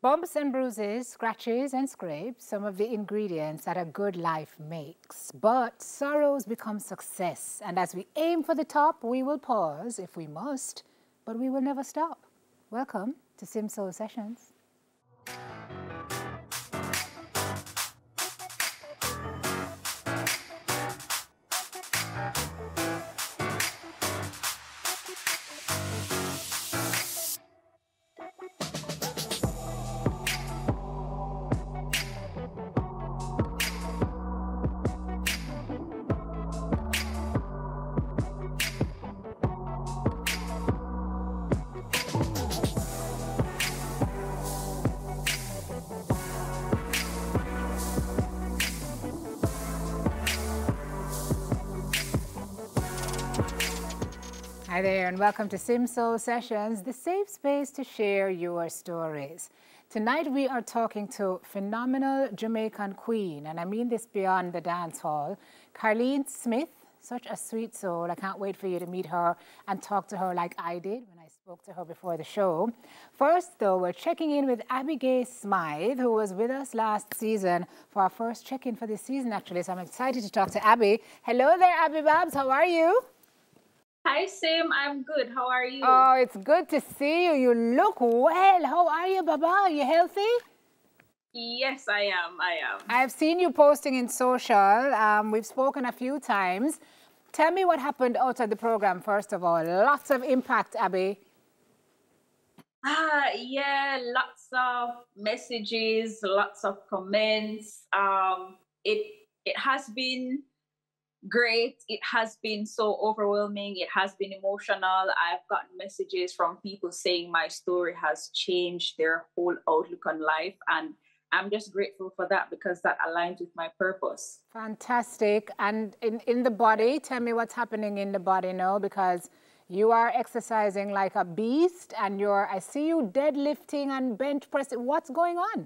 Bumps and bruises, scratches and scrapes, some of the ingredients that a good life makes. But sorrows become success. And as we aim for the top, we will pause if we must, but we will never stop. Welcome to SimSoul Sessions. Hi there and welcome to SimSoul Sessions, the safe space to share your stories. Tonight we are talking to phenomenal Jamaican queen, and I mean this beyond the dance hall, Carlene Smith, such a sweet soul. I can't wait for you to meet her and talk to her like I did when I spoke to her before the show. First though, we're checking in with Abigail Smythe, who was with us last season for our first check-in for this season actually, so I'm excited to talk to Abby. Hello there, Abby Babs, how are you? Hi, Sim. I'm good. How are you? Oh, it's good to see you. You look well. How are you, Baba? Are you healthy? Yes, I am. I've seen you posting in social. We've spoken a few times. Tell me what happened outside the program, first of all. Lots of impact, Abby. Yeah, lots of messages, lots of comments. It has been great. It has been so overwhelming. It has been emotional. I've gotten messages from people saying my story has changed their whole outlook on life. And I'm just grateful for that because that aligns with my purpose. Fantastic. And in the body, tell me what's happening in the body now, because you are exercising like a beast and I see you deadlifting and bench pressing. What's going on?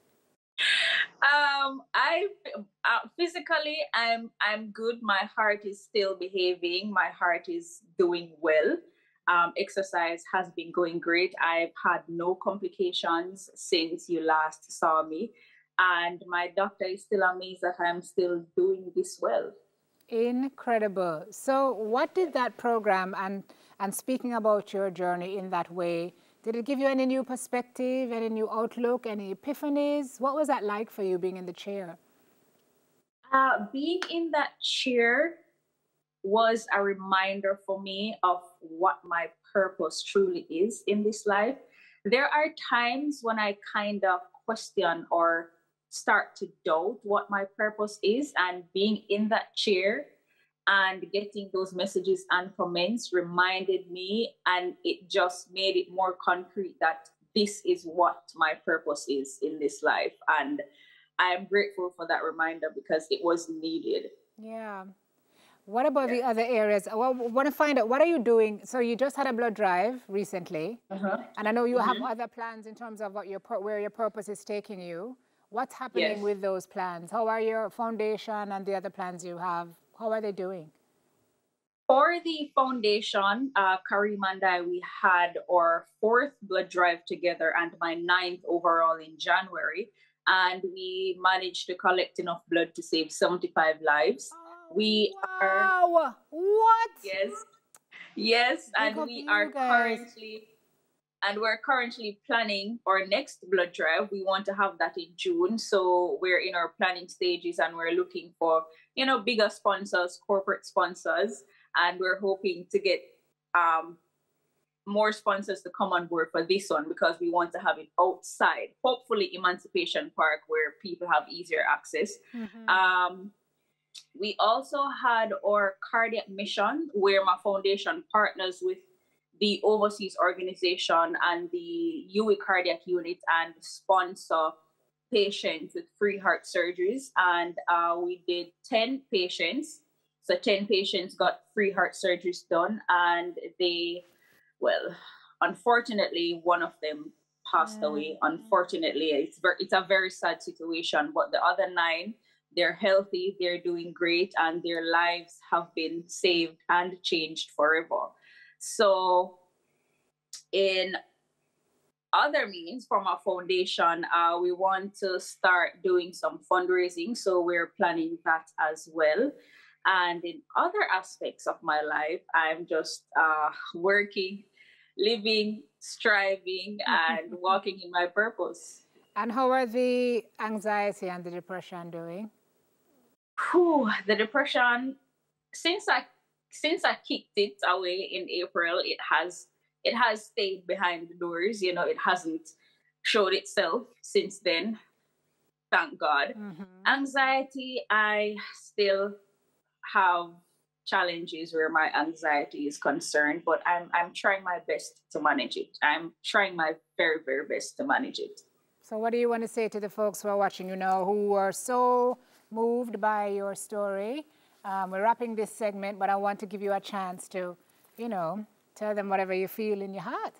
I physically I'm good. My heart is still behaving. My heart is doing well. Exercise has been going great. I've had no complications since you last saw me, and my doctor is still amazed that I'm still doing this well. Incredible. So what did that program, and speaking about your journey in that way, did it give you any new perspective, any new outlook, any epiphanies? What was that like for you being in the chair? Being in that chair was a reminder for me of what my purpose truly is in this life. There are times when I kind of question or start to doubt what my purpose is, and being in that chair and getting those messages and comments reminded me, and it just made it more concrete that this is what my purpose is in this life. And I'm grateful for that reminder because it was needed. Yeah. What about the other areas? Well, I want to find out, what are you doing? So you just had a blood drive recently, and I know you have other plans in terms of where your purpose is taking you. What's happening with those plans? How are your foundation and the other plans you have? How are they doing? For the foundation, Kareem and I, we had our 4th blood drive together and my 9th overall in January. And we managed to collect enough blood to save 75 lives. Oh, We wow. are, What? yes, Big and up we you are guys. we're currently planning our next blood drive. We want to have that in June. So we're in our planning stages and we're looking for, bigger sponsors, corporate sponsors. And we're hoping to get more sponsors to come on board for this one because we want to have it outside, hopefully Emancipation Park, where people have easier access. We also had our cardiac mission, where my foundation partners with the overseas organization and the UE cardiac unit and sponsor patients with free heart surgeries. And we did 10 patients. So 10 patients got free heart surgeries done, and unfortunately, one of them passed away. Unfortunately, it's a very sad situation, but the other 9, they're healthy, they're doing great, and their lives have been saved and changed forever. So in other means, from our foundation, we want to start doing some fundraising. So we're planning that as well. And in other aspects of my life, I'm just working, living, striving, and walking in my purpose. And how are the anxiety and the depression doing? Whew, the depression, since I since I kicked it away in April, it has stayed behind the doors. You know, it hasn't showed itself since then. Thank God. Anxiety, I still have challenges where my anxiety is concerned, but I'm trying my best to manage it. I'm trying my very, very best to manage it. So what do you want to say to the folks who are watching, you know, who were so moved by your story? We're wrapping this segment, but I want to give you a chance to, you know, tell them whatever you feel in your heart.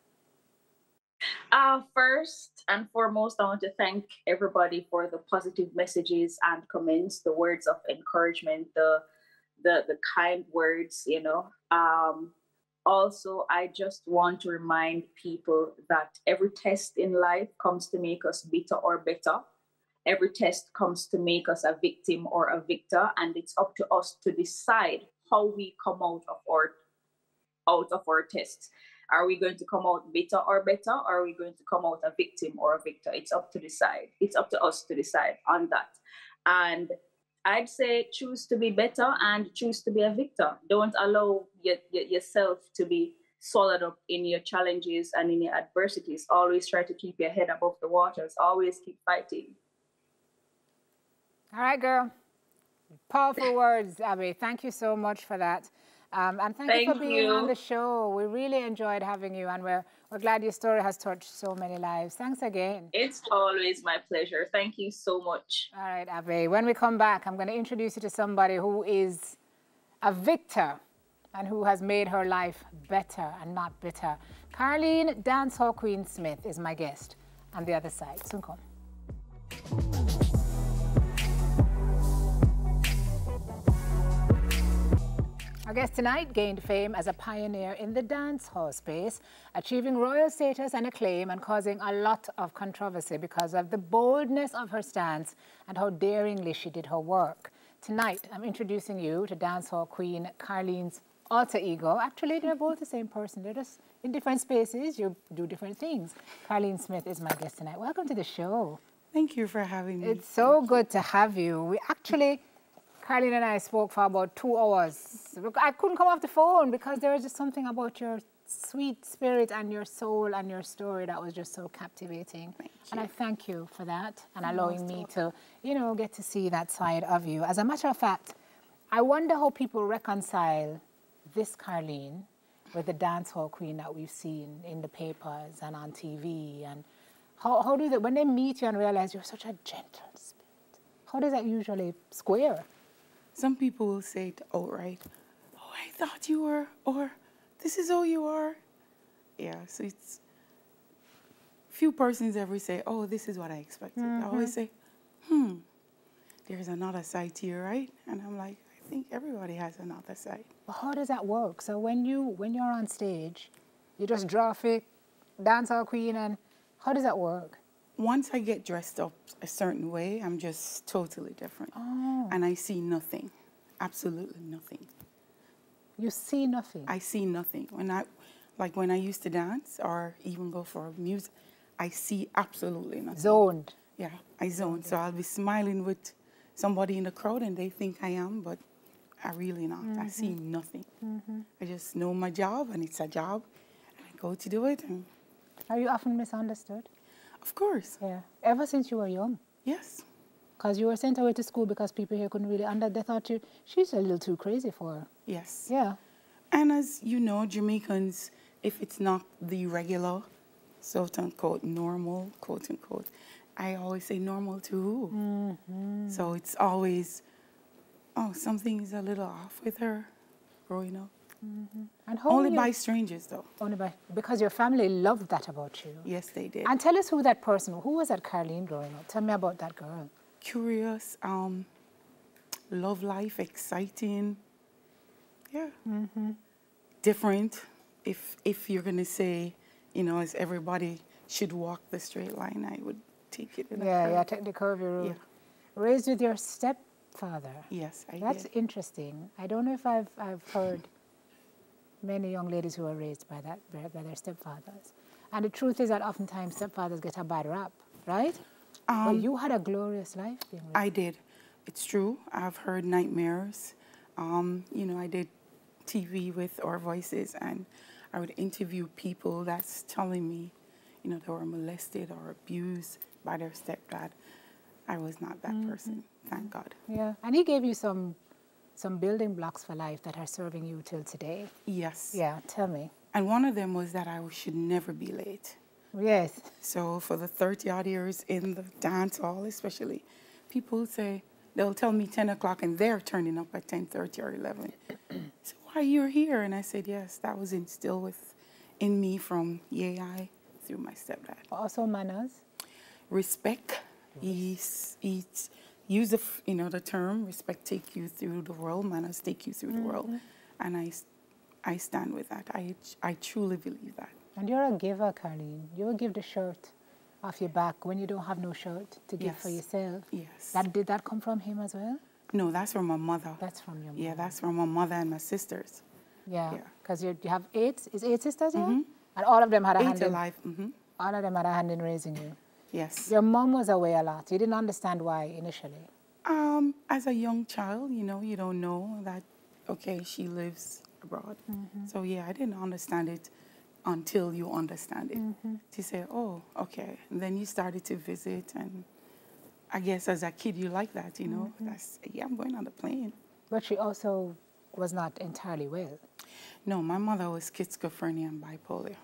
First and foremost, I want to thank everybody for the positive messages and comments, the words of encouragement, the kind words, you know. Also, I just want to remind people that every test in life comes to make us bitter or better. Every test comes to make us a victim or a victor, and it's up to us to decide how we come out of our tests. Are we going to come out bitter or better? Or are we going to come out a victim or a victor? It's up to decide. It's up to us to decide on that. And I'd say choose to be better and choose to be a victor. Don't allow yourself to be swallowed up in your challenges and in your adversities. Always try to keep your head above the waters. Always keep fighting. All right, girl. Powerful words, Abby. Thank you so much for that. And thank you for being on the show. We really enjoyed having you, and we're glad your story has touched so many lives. Thanks again. It's always my pleasure. Thank you so much. All right, Abby. When we come back, I'm going to introduce you to somebody who is a victor and who has made her life better and not bitter. Carlene Dancehall Queen Smith is my guest on the other side. Soon come. Our guest tonight gained fame as a pioneer in the dance hall space, achieving royal status and acclaim and causing a lot of controversy because of the boldness of her stance and how daringly she did her work. Tonight, I'm introducing you to dancehall queen Carlene's alter ego. Actually, they're both the same person. They're just in different spaces. You do different things. Carlene Smith is my guest tonight. Welcome to the show. Thank you for having me. It's so good to have you. We actually... Carlene and I spoke for about 2 hours. I couldn't come off the phone because there was just something about your sweet spirit and your soul and your story that was just so captivating. And I thank you for that and allowing me to, you know, get to see that side of you. As a matter of fact, I wonder how people reconcile this Carlene with the dancehall queen that we've seen in the papers and on TV. And how do they, when they meet you and realize you're such a gentle spirit, how does that usually square? Some people will say it outright, oh, I thought you were, or this is who you are. Yeah, so it's, few persons ever say, oh, this is what I expected. I always say, there's another side to you, right? And I'm like, I think everybody has another side. But how does that work? So when you're on stage, you just draw a dancehall queen, and how does that work? Once I get dressed up a certain way, I'm just totally different. Oh. And I see nothing, absolutely nothing. You see nothing? I see nothing. When I used to dance or even go for music, I see absolutely nothing. Zoned? Yeah, I zone. So I'll be smiling with somebody in the crowd and they think I am, but I really not. I see nothing. I just know my job and it's a job and I go to do it. And are you often misunderstood? Of course. Yeah. Ever since you were young? Yes. Because you were sent away to school because people here couldn't really they thought she's a little too crazy for her. Yes. Yeah. And as you know, Jamaicans, if it's not the regular, quote-unquote, normal, quote-unquote, I always say normal to who? So it's always, oh, something's a little off with her growing up. And only by strangers, though. Only by, because your family loved that about you. Yes, they did. And tell us who that person, who was that Carlene growing up? Tell me about that girl. Curious, love life, exciting. Yeah. Different. If you're going to say, you know, as everybody should walk the straight line, I would take it in a Yeah, curve. yeah, take the curvy route. Yeah. Raised with your stepfather. Yes, I That's did. interesting. I don't know if I've heard many young ladies who are raised by their stepfathers. And the truth is that oftentimes stepfathers get a bad rap, right? But you had a glorious life being raised. I did. It's true. I've heard nightmares. You know, I did TV with Our Voices, and I would interview people that's telling me, you know, they were molested or abused by their stepdad. I was not that person, thank God. Yeah, and he gave you some building blocks for life that are serving you till today. Yes. Yeah, tell me. And one of them was that I should never be late. Yes. So for the 30-odd years in the dance hall especially, people say, they'll tell me 10 o'clock and they're turning up at 10:30 or 11. So why you're here? And I said, yes, that was instilled in me from yay through my stepdad. Also manners. Respect. Use the term, respect take you through the world, manners take you through the world. And I stand with that. I truly believe that. And you're a giver, Carlene. You will give the shirt off your back when you don't have no shirt to give for yourself. Yes. Did that come from him as well? No, that's from my mother. That's from your mother. Yeah, that's from my mother and my sisters. Yeah, Yeah. because you have eight sisters, yeah? And all of them had a hand 8 in, alive. all of them had a hand in raising you. Yes. Your mom was away a lot. You didn't understand why initially. As a young child, you know, you don't know that, okay, she lives abroad. So, yeah, I didn't understand it until you understand it. To say, oh, okay. And then you started to visit, and I guess as a kid, you like that, you know. That's, yeah, I'm going on the plane. But she also was not entirely well. No, my mother was schizophrenia and bipolar.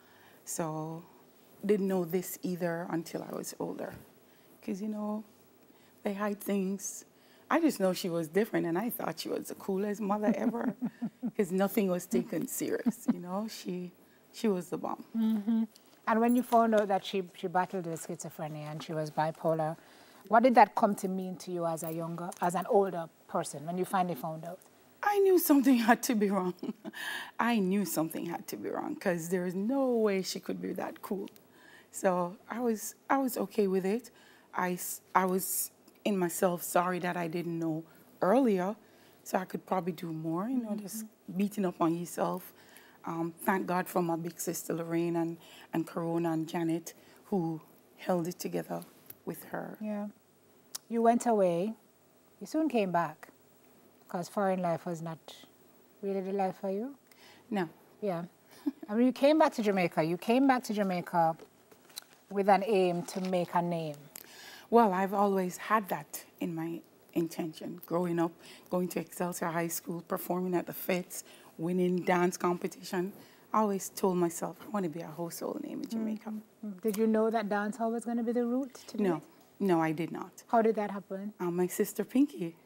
So, didn't know this either until I was older. Because, you know, they hide things. I just know she was different, and I thought she was the coolest mother ever. Because nothing was taken serious, you know. She was the bomb. And when you found out that she battled with schizophrenia and she was bipolar, what did that come to mean to you as an older person when you finally found out? I knew something had to be wrong. I knew something had to be wrong because there is no way she could be that cool. So I was okay with it. I was in myself sorry that I didn't know earlier, so I could probably do more, you know, just beating up on yourself. Thank God for my big sister Lorraine and Corona and Janet, who held it together with her. Yeah. You went away. You soon came back because foreign life was not really the life for you. No. Yeah. I mean, you came back to Jamaica. You came back to Jamaica with an aim to make a name. Well, I've always had that in my intention. Growing up, going to Excelsior High School, performing at the fits, winning dance competition. I always told myself, I want to be a household name in Jamaica. Did you know that dancehall was going to be the route to do it? No, I did not. How did that happen? My sister Pinky.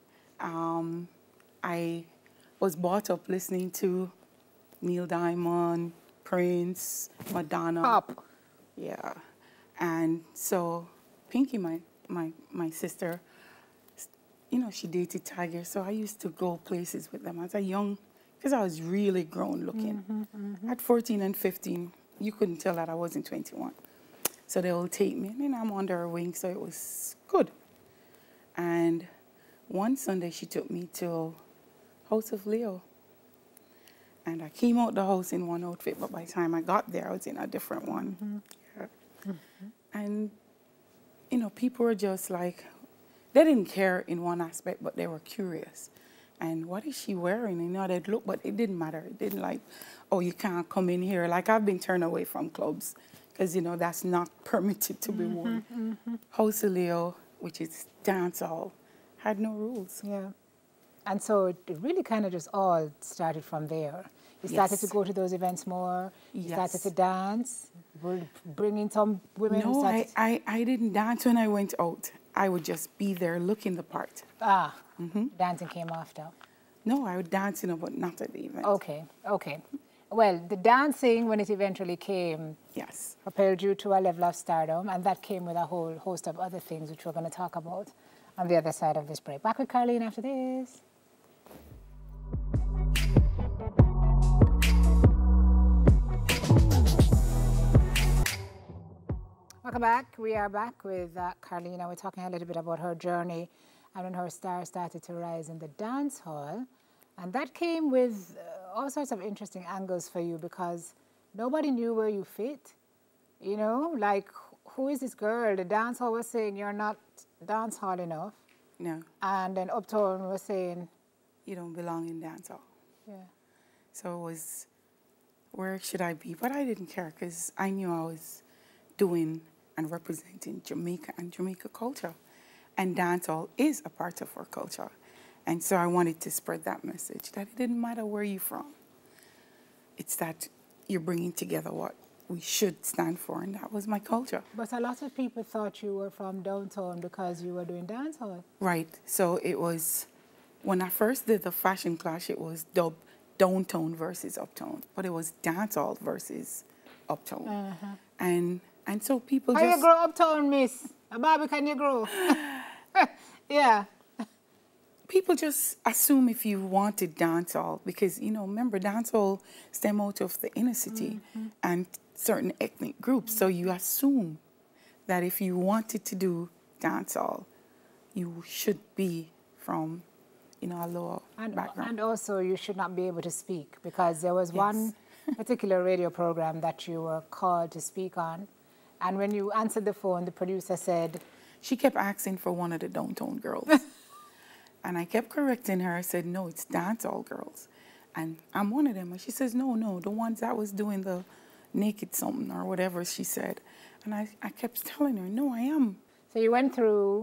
I was brought up listening to Neil Diamond, Prince, Madonna. Pop. Yeah. And so Pinky, my sister, you know, she dated Tiger, so I used to go places with them as a young, because I was really grown looking. At 14 and 15, you couldn't tell that I wasn't 21. So they will take me, and I'm under her wing, so it was good. And one Sunday, she took me to House of Leo. And I came out the house in one outfit, but by the time I got there, I was in a different one. Yeah. And, you know, people were just like, they didn't care in one aspect, but they were curious. And what is she wearing? You know, they'd look, but it didn't matter. It didn't like, oh, you can't come in here. Like, I've been turned away from clubs because, you know, that's not permitted to be worn. House of Leo, which is dancehall, had no rules. Yeah. And so it really kind of just all started from there. You started to go to those events more. You started to dance, bring in some women. No, I didn't dance when I went out. I would just be there looking the part. Dancing came after. No, I would dance, you know, but not at the event. Okay, okay. Well, the dancing, when it eventually came, propelled you to a level of stardom, and that came with a whole host of other things, which we're going to talk about on the other side of this break. Back with Carlene after this. Welcome back. We are back with Carlene. We're talking a little bit about her journey and when her star started to rise in the dance hall. And that came with all sorts of interesting angles for you because nobody knew where you fit. You know, like, who is this girl? The dance hall was saying you're not dance hall enough. No. And then Uptown was saying, You don't belong in dance hall. yeah. So it was, where should I be? But I didn't care because I knew I was doing and representing Jamaica and Jamaica culture. And dancehall is a part of our culture. And so I wanted to spread that message, that it didn't matter where you're from. It's that you're bringing together what we should stand for, and that was my culture. But a lot of people thought you were from downtown because you were doing dancehall. Right. So it was, when I first did the fashion clash, it was dubbed downtown versus uptown. But it was dancehall versus uptown. And so people How just... you grow uptown, miss? Bobby, can you grow? Yeah. People just assume if you wanted dancehall, because, you know, remember, dancehall stem out of the inner city and certain ethnic groups. So you assume that if you wanted to do dancehall, you should be from, you know, a lower background. And also you should not be able to speak because there was one particular radio program that you were called to speak on. And when you answered the phone, the producer said... She kept asking for one of the downtown girls. And I kept correcting her. I said, no, it's dancehall girls. And I'm one of them. And she says, no, the ones that was doing the naked something or whatever she said. And I kept telling her, no, I am. So you went through,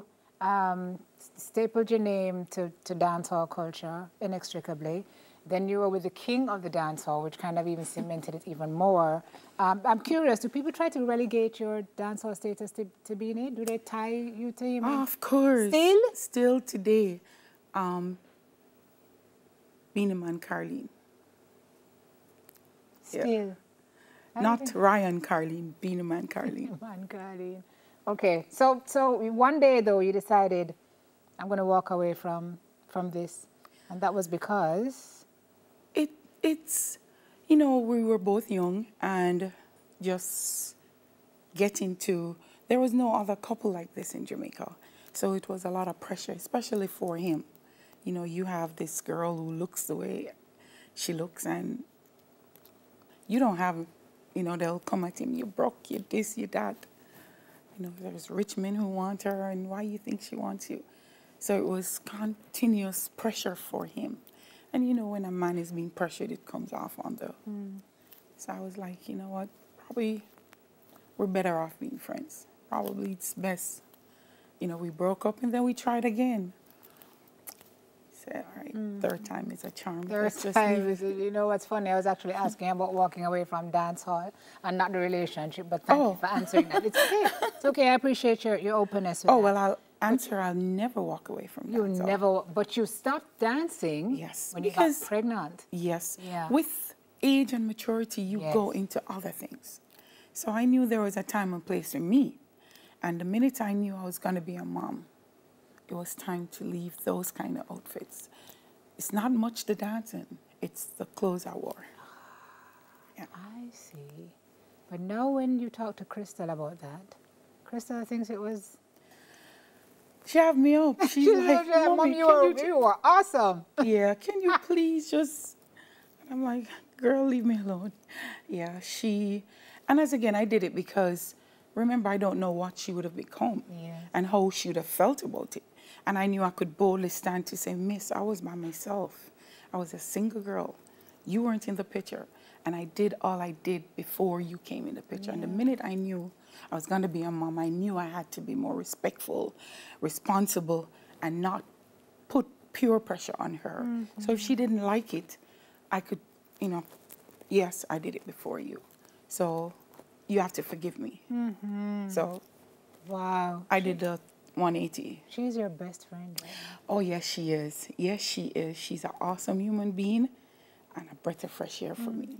stapled your name to dancehall culture inextricably. Then you were with the king of the dancehall, which kind of even cemented it even more. I'm curious, do people try to relegate your dancehall status to being it? Do they tie you to him? Oh, of course. Still? Still today. Being a man, Carlene. Still? Yeah. Not Ryan Carlene, being a man, Carlene. Man, Carlene. Okay, so one day, though, you decided, I'm going to walk away from this. And that was because... It's, you know, we were both young and just getting to... There was no other couple like this in Jamaica. So it was a lot of pressure, especially for him. You know, you have this girl who looks the way she looks and you don't have, you know, they'll come at him, you broke, you this, you that. You know, there's rich men who want her and why you think she wants you. So it was continuous pressure for him. And, you know, when a man is being pressured, it comes off on the... So I was like, you know what, probably we're better off being friends. Probably it's best. You know, we broke up and then we tried again. Said, all right, third time is a charm. Third time is, you know what's funny? I was actually asking about walking away from dance hall and not the relationship, but thank you for answering that. It's okay. It's okay. I appreciate your openness with that. Well, I'll answer, I'll never walk away from dance hall. Never, but you stopped dancing when you got pregnant. Yes. Yeah. With age and maturity, you go into other things. So I knew there was a time and place for me. And the minute I knew I was going to be a mom, it was time to leave those kind of outfits. It's not much the dancing, it's the clothes I wore. Yeah. I see. But now when you talk to Crystal about that, Crystal thinks it was... She have me up. She's like, Mommy, you were awesome. Yeah, can you please just... And I'm like, girl, leave me alone. Yeah, and as again, I did it because, remember, I don't know what she would have become and how she would have felt about it. And I knew I could boldly stand to say, Miss, I was by myself. I was a single girl. You weren't in the picture. And I did all I did before you came in the picture. And the minute I knew I was going to be a mom, I knew I had to be more respectful, responsible, and not put pure pressure on her. So if she didn't like it, I could, you know, yes, I did it before you. So you have to forgive me. So I did the 180. She's your best friend, right? Oh, yes, she is. Yes, she is. She's an awesome human being and a breath of fresh air for me.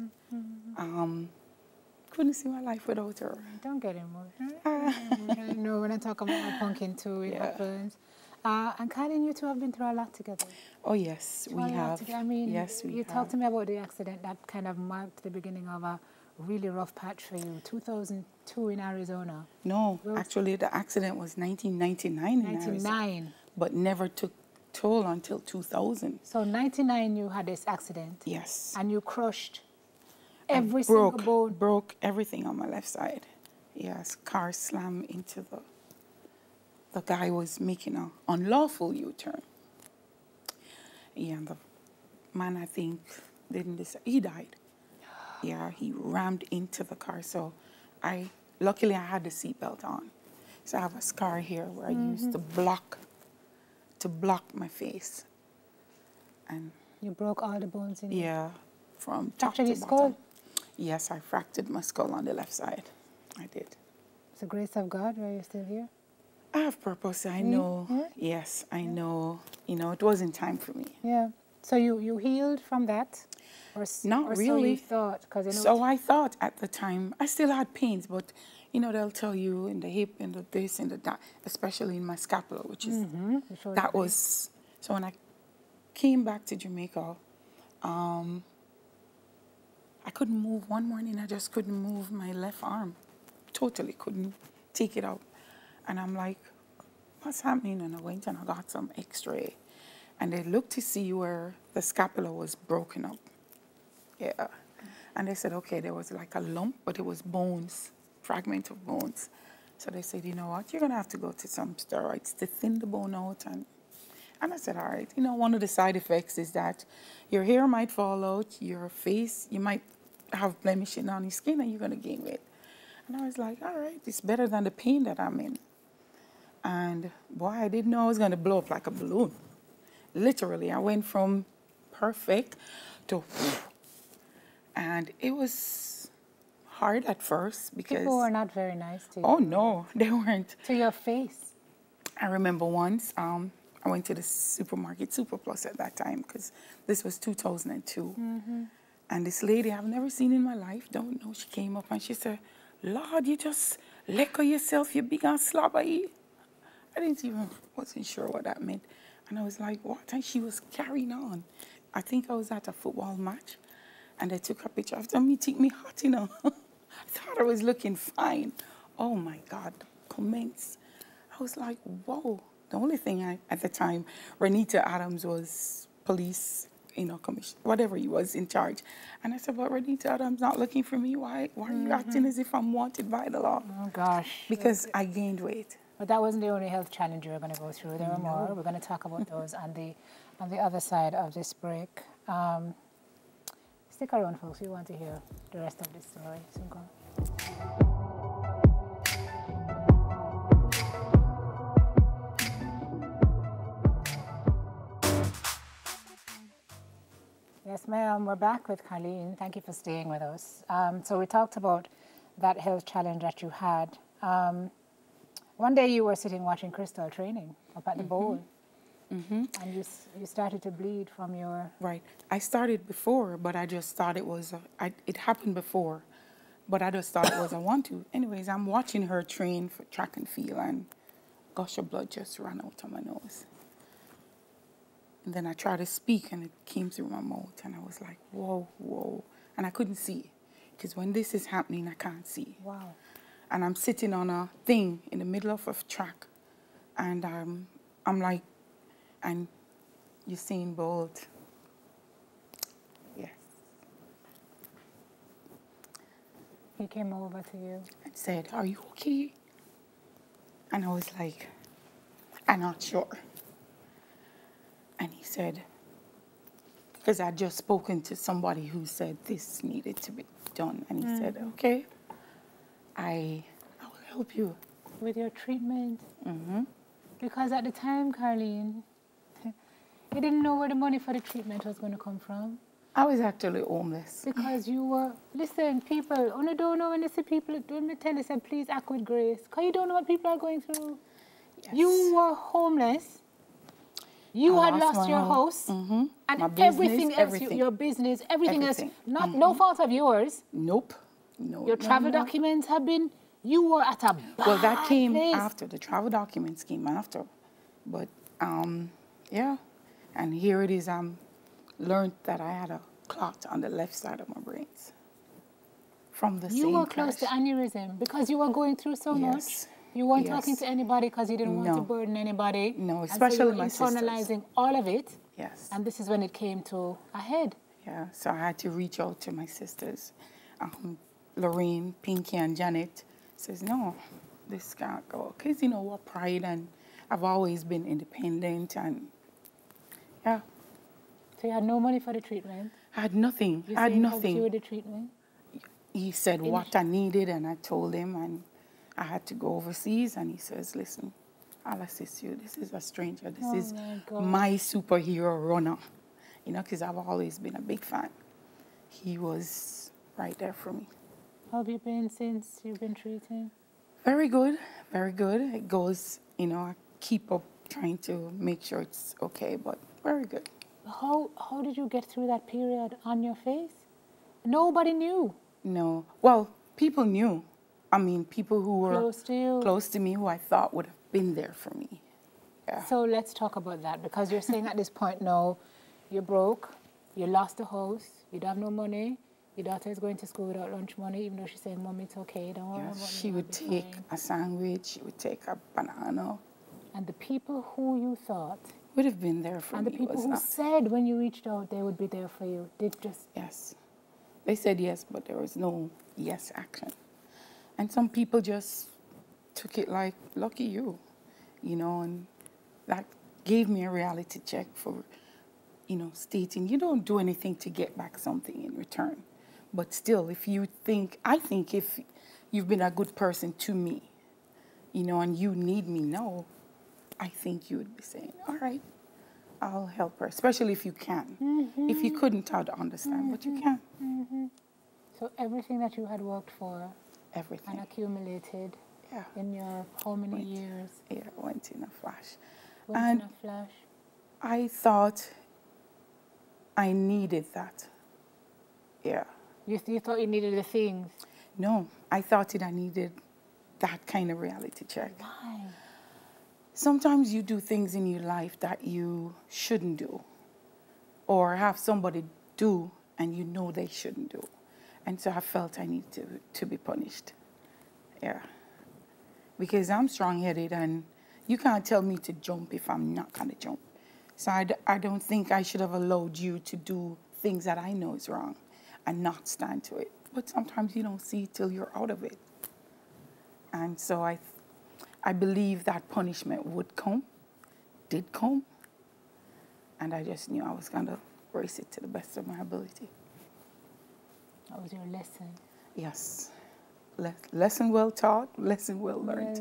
Couldn't see my life without her. Don't get emotional. You know, when I talk about my pumpkin too, it happens. And Carlene, you two have been through a lot together. Oh, yes, we have. I mean, yes, we you talked to me about the accident that kind of marked the beginning of a really rough patch for you. 2002 in Arizona. No, actually the accident was 1999 in Arizona. 99. But never took toll until 2000. So 99 you had this accident. Yes. And you crushed every single bone. Broke everything on my left side. Yes, car slammed into the guy was making an unlawful U-turn. Yeah, and the man, I think, didn't decide. He died. Yeah, he rammed into the car. So luckily I had the seatbelt on. So I have a scar here where I used to block my face. And you broke all the bones in yeah, from top to bottom. Skull? Yes, I fractured my skull on the left side. I did. It's the grace of God why you're still here? I have purpose. I know. Yeah. Yes, I know. You know, it wasn't time for me. Yeah. So you healed from that? Not really. So you thought? Cause so I thought at the time. I still had pains, but, you know, they'll tell you in the hip, in the this, in the that, especially in my scapula, which is, that was, so when I came back to Jamaica, I couldn't move. One morning, I just couldn't move my left arm. Totally couldn't take it out. And I'm like, what's happening? And I went and I got some x-ray. And they looked to see where the scapula was broken up. Yeah. And they said, okay, there was like a lump, but it was bones, fragment of bones. So they said, you know what, you're going to have to go to some steroids to thin the bone out. And I said, all right. You know, one of the side effects is that your hair might fall out, your face, you might have blemishes on your skin, and you're going to gain weight. And I was like, all right, it's better than the pain that I'm in. And boy, I didn't know I was going to blow up like a balloon. Literally, I went from perfect to, and it was hard at first because people were not very nice to you. Oh no, they weren't. To your face. I remember once I went to the supermarket, Super Plus at that time, because this was 2002. And this lady I've never seen in my life, don't know, she came up and she said, Lord, you just let go yourself, you big and slobbery. I wasn't sure what that meant. And I was like, what? And she was carrying on. I think I was at a football match, and they took a picture after me, took me hot, you know. I thought I was looking fine. Oh my God, the comments. I was like, whoa. The only thing at the time, Renita Adams was police, you know, commission, whatever he was in charge. And I said, but Renita Adams not looking for me. Why are you acting as if I'm wanted by the law? Oh gosh. Because I gained weight. But that wasn't the only health challenge you were going to go through. There were more. We're going to talk about those on the other side of this break. Stick around, folks. We want to hear the rest of this story. So go. Yes, ma'am. We're back with Carlene. Thank you for staying with us. So we talked about that health challenge that you had. One day you were sitting watching Crystal training up at the bowl, and you started to bleed from your... Right. I started before, but I just thought it was... it happened before, but I just thought it was a one-two. Anyways, I'm watching her train for track and field, and gush of blood just ran out of my nose. And then I tried to speak, and it came through my mouth, and I was like, whoa, whoa. And I couldn't see, because when this is happening, I can't see. Wow. And I'm sitting on a thing in the middle of a track, and I'm like, and Usain Bolt, yes. He came over to you and said, are you okay? And I was like, I'm not sure. And he said, because I'd just spoken to somebody who said this needed to be done, and he said, okay. I will help you. With your treatment? Because at the time, Carlene, you didn't know where the money for the treatment was going to come from. I was actually homeless. Because you were, listen, people, only don't know when they see people, when they tell you, say, please act with grace. Because you don't know what people are going through. Yes. You were homeless. You had lost your house. And my business, everything else, your business, everything else, no fault of yours. Nope. No, your travel documents have been, you were at a bad Well, that came place. after. The travel documents came after. But, yeah. And here it is, learned that I had a clot on the left side of my brains from the You same were close to crash. aneurysm because you were going through so much. Yes. You weren't Yes. talking to anybody because you didn't want to No. burden anybody. No, And so especially you were my sisters. internalizing all of it. Yes. And this is when it came to a head. Yeah, so I had to reach out to my sisters. Lorraine, Pinky, and Janet says, no, this can't go. Because, you know, what pride, and I've always been independent, and yeah. So you had no money for the treatment. I had nothing. You I had saying helped nothing. you with the treatment? He said what I needed, and I told him, and I had to go overseas, and he says, listen, I'll assist you. This is a stranger. This is my superhero runner. You know, because I've always been a big fan. He was right there for me. How have you been since you've been treating? Very good, very good. It goes, you know, I keep up trying to make sure it's okay, but very good. How did you get through that period on your face? Nobody knew. No, well, people knew. I mean, people who were Close to you. close to me, who I thought would have been there for me. Yeah. So let's talk about that, because you're saying at this point now, you're broke, you lost the house, you don't have no money, your daughter is going to school without lunch money, even though she's saying, Mom, it's okay, don't worry about me. She would take a sandwich, she would take a banana. And the people who you thought, would have been there for me. and the people who said when you reached out they would be there for you, did just... Yes. They said yes, but there was no yes action. And some people just took it like, lucky you, you know, and that gave me a reality check for, you know, stating you don't do anything to get back something in return. But still, if you think, I think if you've been a good person to me, you know, and you need me now, I think you would be saying, all right, I'll help her, especially if you can. Mm-hmm. If you couldn't, I'd understand, but you can. Mm-hmm. So everything that you had worked for, everything, and accumulated in your how many years? Yeah, went in a flash. Went in a flash. I thought I needed that. Yeah. You thought you needed the things? No, I thought I needed that kind of reality check. Why? Sometimes you do things in your life that you shouldn't do, or have somebody do and you know they shouldn't do. And so I felt I needed to be punished. Yeah. Because I'm strong-headed, and you can't tell me to jump if I'm not going to jump. So I don't think I should have allowed you to do things that I know is wrong and not stand to it. But sometimes you don't see it till you're out of it. And so I believe that punishment would come, did come, and I just knew I was going to brace it to the best of my ability. That was your lesson. Yes. Lesson well taught, lesson well learned.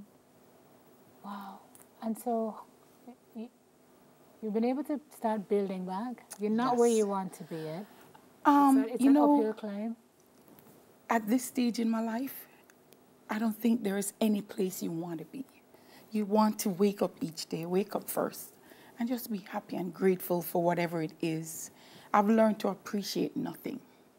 Wow. And so you've been able to start building back. You're not where you want to be yet. It's an uphill climb. At this stage in my life, I don't think there is any place you want to be. You want to wake up each day, wake up first, and just be happy and grateful for whatever it is. I've learned to appreciate nothing.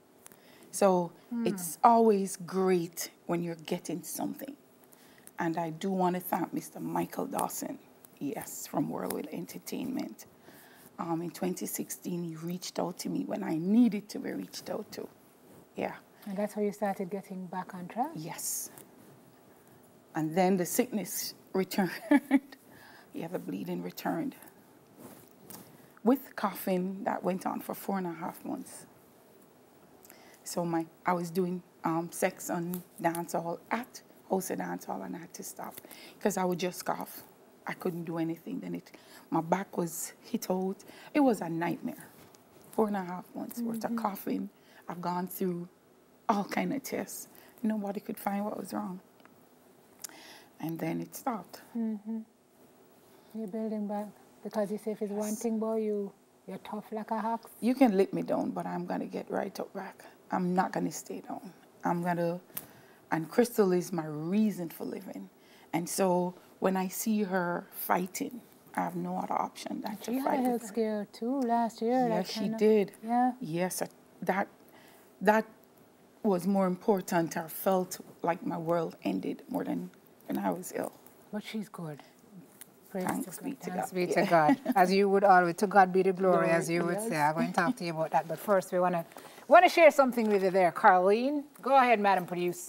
So it's always great when you're getting something. And I do want to thank Mr. Michael Dawson, yes, from Whirlwind Entertainment. In 2016, he reached out to me when I needed to be reached out to. Yeah. And that's how you started getting back on track? Yes. And then the sickness returned. Yeah, the bleeding returned. With coughing, that went on for 4.5 months. So I was doing sex on dancehall at House Dancehall, and I had to stop because I would just cough. I couldn't do anything. Then my back was hit out. It was a nightmare. 4.5 months worth of coughing. I've gone through all kind of tests. Nobody could find what was wrong. And then it stopped. You're building back because you say if it's one thing, boy, you're tough like a ox. You can lick me down, but I'm gonna get right up back. I'm not gonna stay down. And Crystal is my reason for living. And so when I see her fighting, I have no other option than to fight. She had a health scare too last year. Yes, she did. Yeah. Yes, that was more important. I felt like my world ended more than when I was ill. But she's good. Thanks be to God. Thanks be to God. As you would always, to God be the glory, as you would yes. say. I'm going to talk to you about that. But first, we want to share something with you there. Carlene, go ahead, Madam Produce.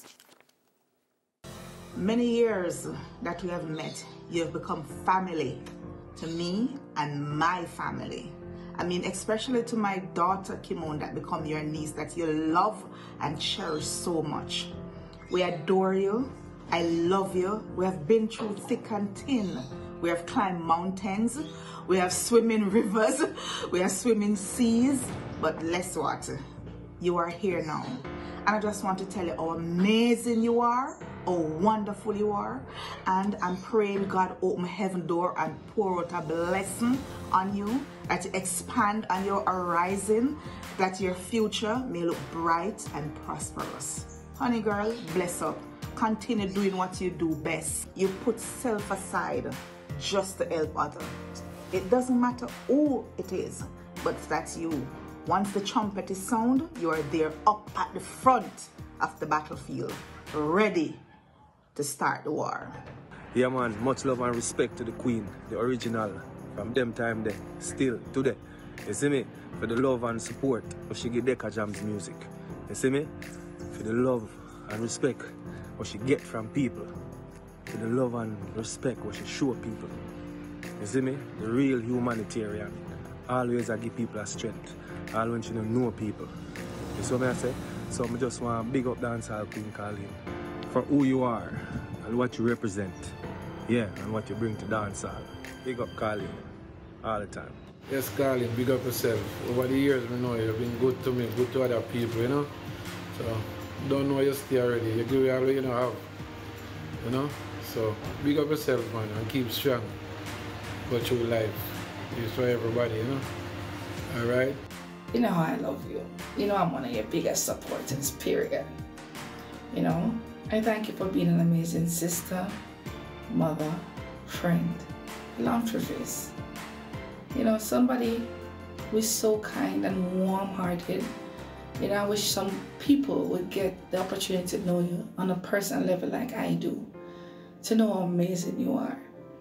Many years that we have met, you have become family to me and my family. I mean, especially to my daughter, Kimon, that become your niece, that you love and cherish so much. We adore you. I love you. We have been through thick and thin. We have climbed mountains. We have swum in rivers. We have swum in seas. But guess what? You are here now. And I just want to tell you how amazing you are, how wonderful you are. And I'm praying God open heaven door and pour out a blessing on you, that you expand on your horizon, that your future may look bright and prosperous. Honey girl, bless up. Continue doing what you do best. You put self aside just to help others. It doesn't matter who it is, but that's you. Once the trumpet is sound, you are there up at the front of the battlefield, ready to start the war. Yeah man, much love and respect to the Queen, the original, from them time there, still today. You see me? For the love and support of she get Deca Jam's music. You see me? For the love and respect what she get from people. For the love and respect what she show people. You see me? The real humanitarian. Always I give people a strength. All when she don't know people. You see what I say? So I just want to big up Dancehall Queen Carlene for who you are and what you represent. Yeah, and what you bring to dancehall. Big up Carlene all the time. Yes, Carlene, big up yourself. Over the years, I know you've been good to me, good to other people, you know. So, don't know you stay already. You give all you know have, you know. So, big up yourself, man, and keep strong. Go through life. It's for everybody, you know. All right? You know I love you. You know I'm one of your biggest supporters, period. You know, I thank you for being an amazing sister, mother, friend, philanthropist. You know, somebody who is so kind and warm-hearted. You know, I wish some people would get the opportunity to know you on a personal level like I do, to know how amazing you are.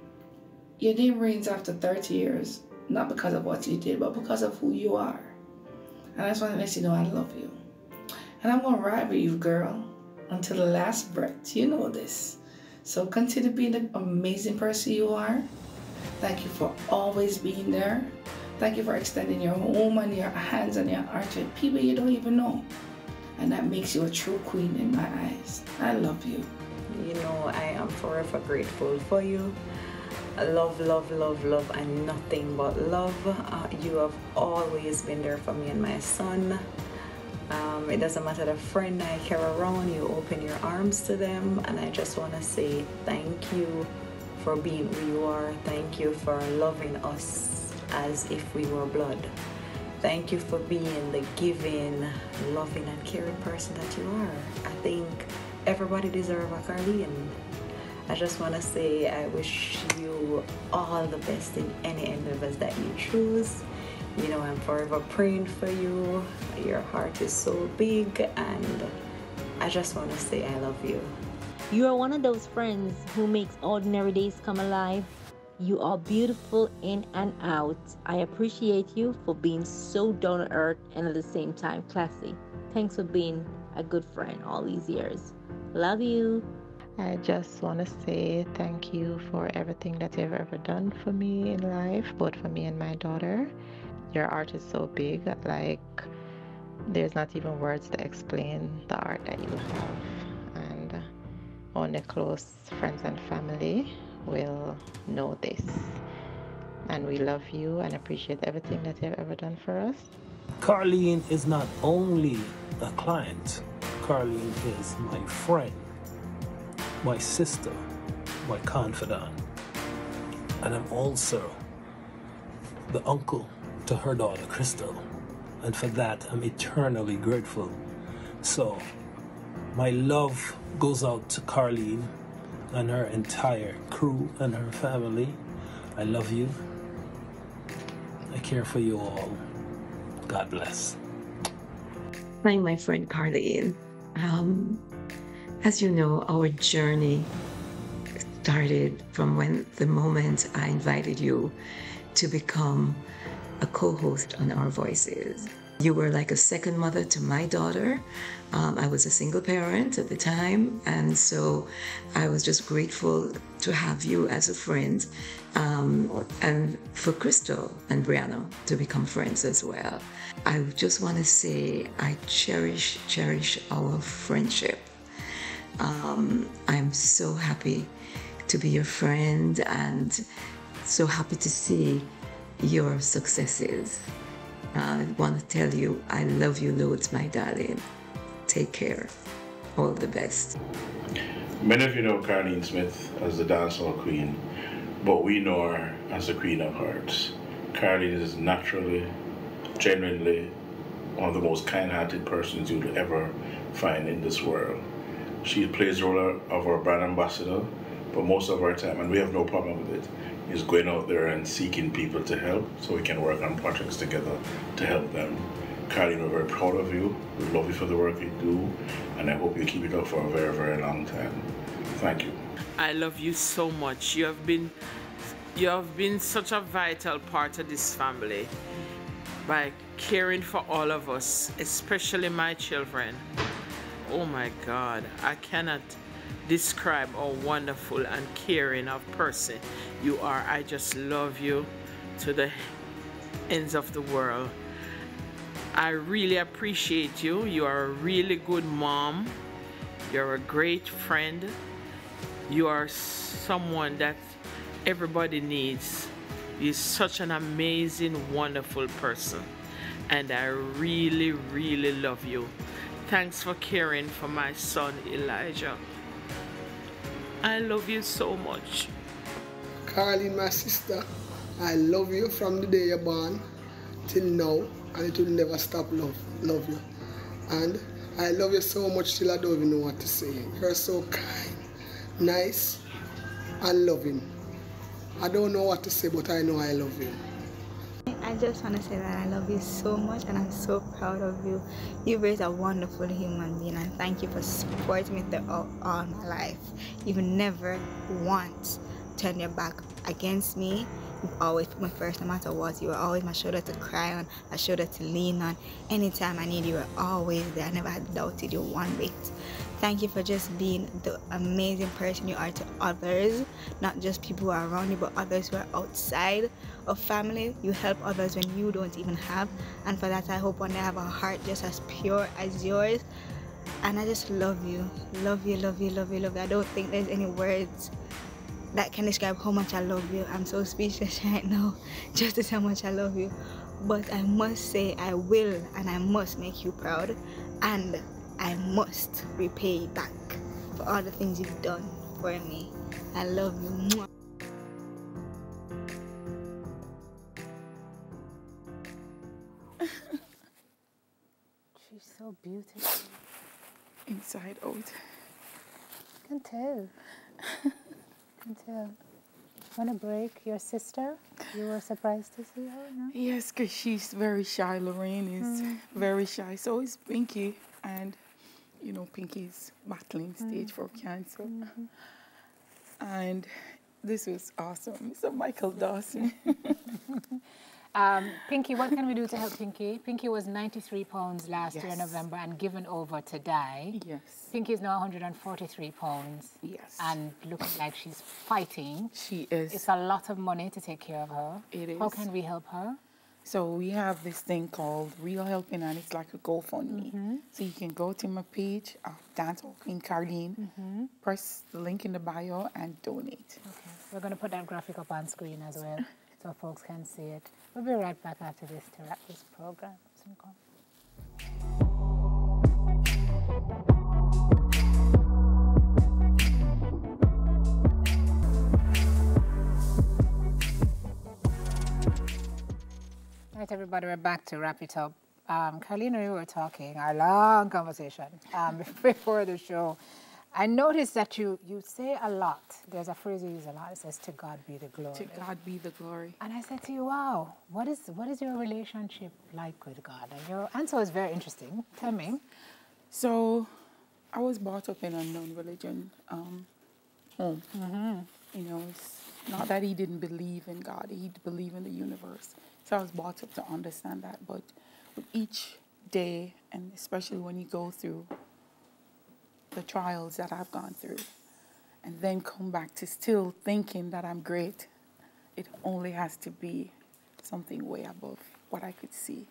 Your name reigns after 30 years, not because of what you did, but because of who you are. And I just want to let you know I love you. And I'm going to ride with you, girl, until the last breath. You know this. So continue being the amazing person you are. Thank you for always being there. Thank you for extending your home and your hands and your heart to people you don't even know. And that makes you a true queen in my eyes. I love you. You know, I am forever grateful for you. Love, love, love, love, and nothing but love. You have always been there for me and my son. It doesn't matter the friend I carry around, you open your arms to them, and I just want to say thank you for being who you are. Thank you for loving us as if we were blood. Thank you for being the giving, loving, and caring person that you are. I think everybody deserves a Carlene. I just want to say I wish you all the best in any endeavors that you choose. You know, I'm forever praying for you. Your heart is so big, and I just want to say I love you. You are one of those friends who makes ordinary days come alive. You are beautiful in and out. I appreciate you for being so down to earth and at the same time classy. Thanks for being a good friend all these years. Love you. I just want to say thank you for everything that you've ever done for me in life, both for me and my daughter. Your art is so big, like there's not even words to explain the art that you have. And only close friends and family will know this. And we love you and appreciate everything that you've ever done for us. Carlene is not only a client, Carlene is my friend, my sister, my confidant, and I'm also the uncle to her daughter, Crystal, and for that I'm eternally grateful. So my love goes out to Carlene and her entire crew and her family. I love you. I care for you all. God bless. Hi, my friend Carlene. As you know, our journey started from when the moment I invited you to become a co-host on Our Voices. You were like a second mother to my daughter. I was a single parent at the time, and so I was just grateful to have you as a friend, and for Crystal and Brianna to become friends as well. I just want to say I cherish our friendship. I'm so happy to be your friend and so happy to see your successes. I want to tell you, I love you loads, my darling. Take care. All the best. Many of you know Carlene Smith as the dancehall queen, but we know her as the Queen of Hearts. Carlene is naturally, genuinely, one of the most kind-hearted persons you'll ever find in this world. She plays the role of our brand ambassador, but most of our time, and we have no problem with it, is going out there and seeking people to help so we can work on projects together to help them. Carlene, we're very proud of you. We love you for the work you do, and I hope you keep it up for a very, very long time. Thank you. I love you so much. You have been such a vital part of this family by caring for all of us, especially my children. Oh my God, I cannot describe how wonderful and caring of person you are. I just love you to the ends of the world. I really appreciate you. You are a really good mom. You're a great friend. You are someone that everybody needs. You're such an amazing, wonderful person. And I really, really love you. Thanks for caring for my son, Elijah. I love you so much. Carlene, my sister, I love you from the day you're born till now, and it will never stop love you. And I love you so much till I don't even know what to say. You're so kind, nice, and loving. I don't know what to say, but I know I love you. I just want to say that I love you so much and I'm so proud of you. You've raised a wonderful human being, and thank you for supporting me throughout all my life. You've never once turned your back against me. You've always put me first no matter what. You were always my shoulder to cry on, a shoulder to lean on. Anytime I need you, were always there. I never had doubted you one bit. Thank you for just being the amazing person you are to others, not just people who are around you, but others who are outside of family. You help others when you don't even have, and for that I hope one day I have a heart just as pure as yours. And I just love you, love you, love you, love you, love you. I don't think there's any words that can describe how much I love you. I'm so speechless right now just to say how much I love you. But I must say I will and I must make you proud, and I must repay you back for all the things you've done for me. I love you. She's so beautiful. Inside out. I can tell. I can tell. Want to break your sister? You were surprised to see her, no? Yes, because she's very shy. Lorraine is very shy. So is Pinky. And, you know, Pinky's battling stage 4 cancer. And this was awesome. Mr. Michael Dawson. Pinky, what can we do to help Pinky? Pinky was 93 pounds last year in November and given over to die. Yes. Pinky is now 143 pounds. Yes. And looking like she's fighting. She is. It's a lot of money to take care of her. It is. How can we help her? So we have this thing called Real Helping, and it's like a GoFundMe. So you can go to my page, Dancehall Queen Carlene, press the link in the bio and donate. Okay. We're going to put that graphic up on screen as well so folks can see it. We'll be right back after this to wrap this program. Right, everybody, we're back to wrap it up. Carlene and we were talking, our long conversation before the show. I noticed that you say a lot. There's a phrase you use a lot. It says, "To God be the glory." To God be the glory. And I said to you, wow, what is your relationship like with God? And your answer was very interesting. Tell me. So I was brought up in a non-religion home. You know, it's not that he didn't believe in God, he believed in the universe. So I was brought up to understand that. But with each day, and especially when you go through the trials that I've gone through, and then come back to still thinking that I'm great, it only has to be something way above what I could see.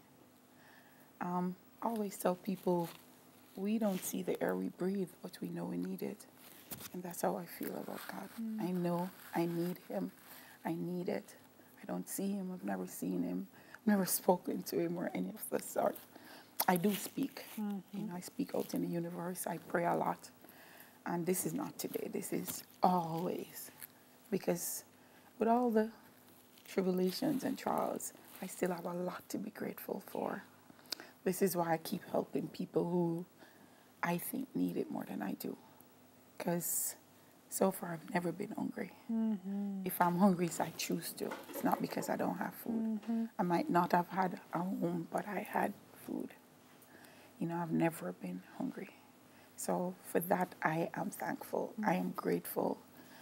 I always tell people, we don't see the air we breathe, but we know we need it. And that's how I feel about God. I know I need him. I need it. I don't see him. I've never seen him. I've never spoken to him or any of the sort. I do speak. You know, I speak out in the universe. I pray a lot. And this is not today. This is always. Because with all the tribulations and trials, I still have a lot to be grateful for. This is why I keep helping people who I think need it more than I do. Because so far I've never been hungry. If I'm hungry, it's I choose to. It's not because I don't have food. I might not have had a home, but I had food. You know, I've never been hungry. So for that, I am thankful. I am grateful.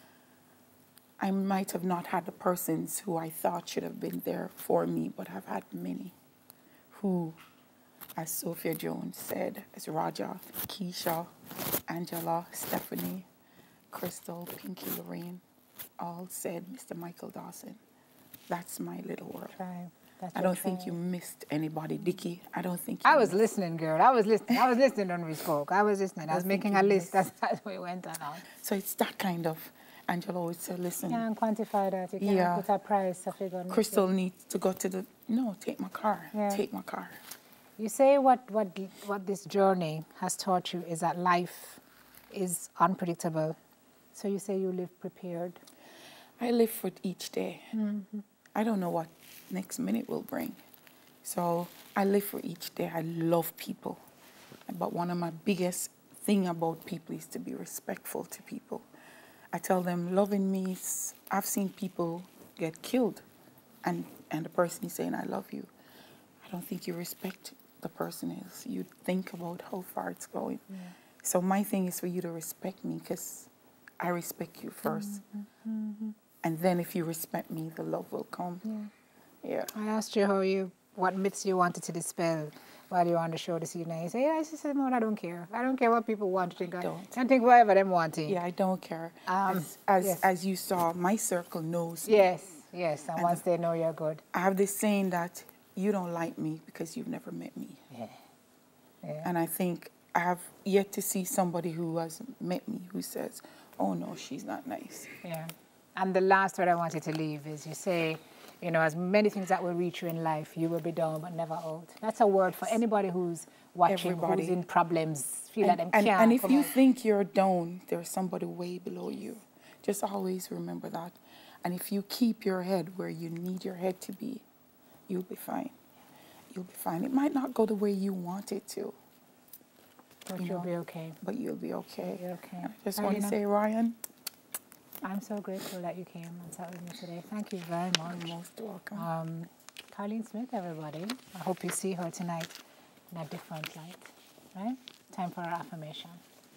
I might have not had the persons who I thought should have been there for me, but I've had many who, as Sophia Jones said, as Raja, Keisha, Angela, Stephanie, Crystal, Pinky, Lorraine, all said, Mr. Michael Dawson, that's my little world. I don't think you missed anybody. Dickie, I don't think you I was listening, girl. I was listening when we spoke. I was listening. I was making a list. That's what we went on. So it's that kind of, Angela always said, listen. You can't quantify that. You can't put a price, a figure. Crystal needs to go to the, no, take my car. Take my car. You say what this journey has taught you is that life is unpredictable. So you say you live prepared. I live for each day. I don't know what next minute will bring. So I live for each day. I love people. But one of my biggest thing about people is to be respectful to people. I tell them loving me is, I've seen people get killed and the person is saying, I love you. I don't think you respect the person is. You think about how far it's going. So my thing is for you to respect me because I respect you first. And then if you respect me, the love will come. I asked you what myths you wanted to dispel while you were on the show this evening. You say, I said, no, I don't care. I don't care what people want to think. I can think whatever them wanting. Yeah, I don't care. As you saw, my circle knows me. Yes, and once they know you're good. I have this saying that you don't like me because you've never met me. And I think I have yet to see somebody who has met me who says, oh no, she's not nice. And the last word I wanted to leave is you say, you know, as many things that will reach you in life, you will be down but never out. That's a word for anybody who's watching, who's in problems, feel that them can't And if come you out. think you're down, there's somebody way below you. Just always remember that. And if you keep your head where you need your head to be, you'll be fine. You'll be fine. It might not go the way you want it to. But you'll be okay. But you'll be okay. You're okay. I just want to say, Ryan, I'm so grateful that you came and sat with me today. Thank you very much. You're most welcome. Carlene Smith, everybody. I hope you see her tonight in a different light. Right? Time for our affirmation.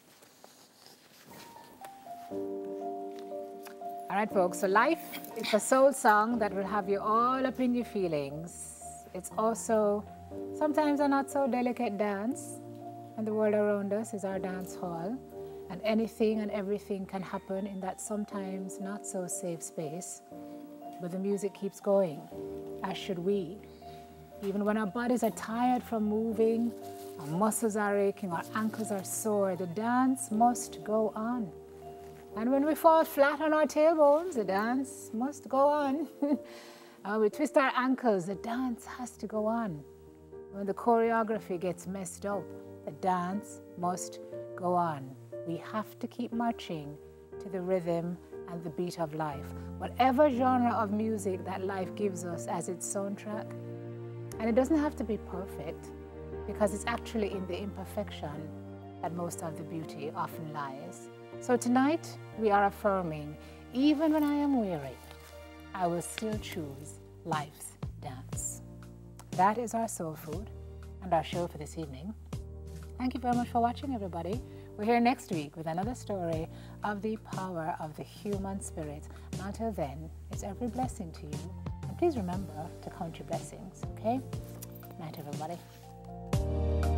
All right, folks. So life is a soul song that will have you all up in your feelings. It's also sometimes a not so delicate dance. And the world around us is our dance hall. And anything and everything can happen in that sometimes not so safe space. But the music keeps going, as should we. Even when our bodies are tired from moving, our muscles are aching, our ankles are sore, the dance must go on. And when we fall flat on our tailbones, the dance must go on. And we twist our ankles, the dance has to go on. When the choreography gets messed up, the dance must go on. We have to keep marching to the rhythm and the beat of life. Whatever genre of music that life gives us as its soundtrack. And it doesn't have to be perfect, because it's actually in the imperfection that most of the beauty often lies. So tonight, we are affirming, even when I am weary, I will still choose life's dance. That is our soul food and our show for this evening. Thank you very much for watching, everybody. We're here next week with another story of the power of the human spirit. And until then, it's every blessing to you. And please remember to count your blessings, okay? Night, everybody.